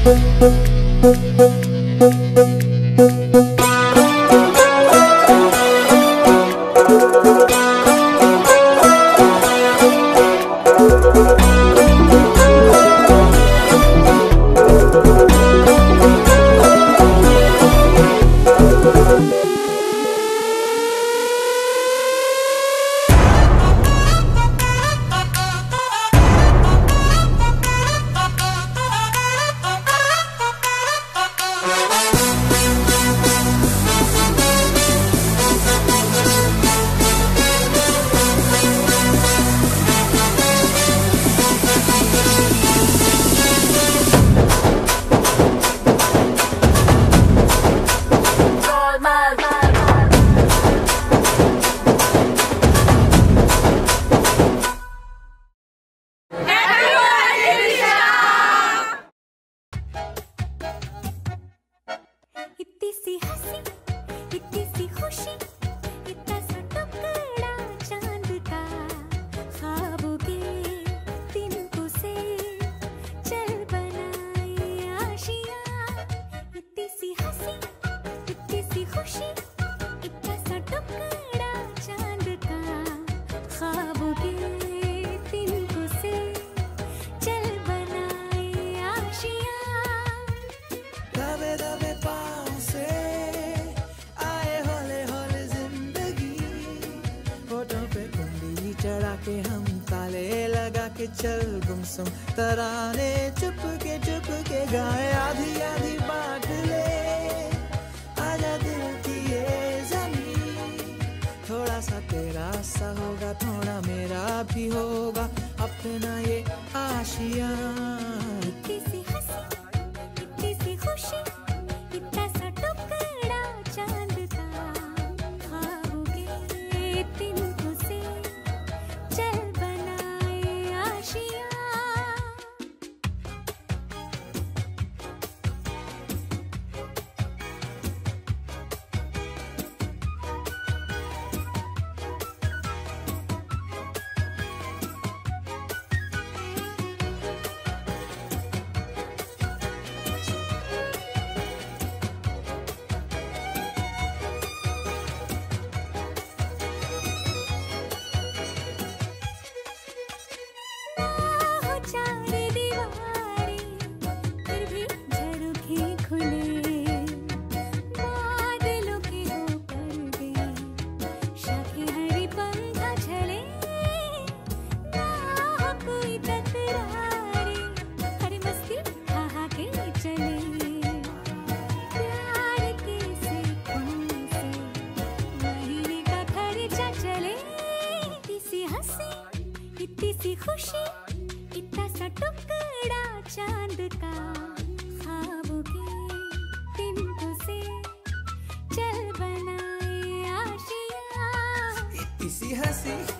चढ़ा के हम ताले लगा के चल गुमसुम तराने चुप के गाए आधी आधी बात ले आजा दिल की ये ज़मीन थोड़ा सा तेरा सा होगा थोड़ा मेरा भी होगा अपना ये आशियाँ इतनी सी हंसी इतनी सी खुशी इतना सा टुकड़ा चांद का खाओगे तिनको से चल बनाए आशियाँ इतनी सी खुशी इतना सा टुकड़ा चांद का खाओगे तिनको से चल बनाए आशियाँ इतनी सी हंसी